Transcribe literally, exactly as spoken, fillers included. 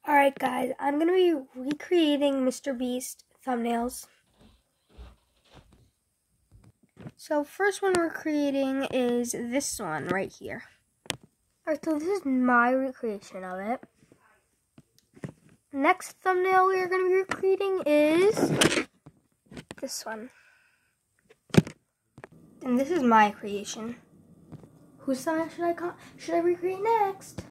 Alright guys, I'm going to be recreating MrBeast thumbnails. So first one we're creating is this one right here. Alright, so this is my recreation of it. Next thumbnail we are going to be recreating is this one. And this is my creation. Whose thumbnail should I, should I recreate next?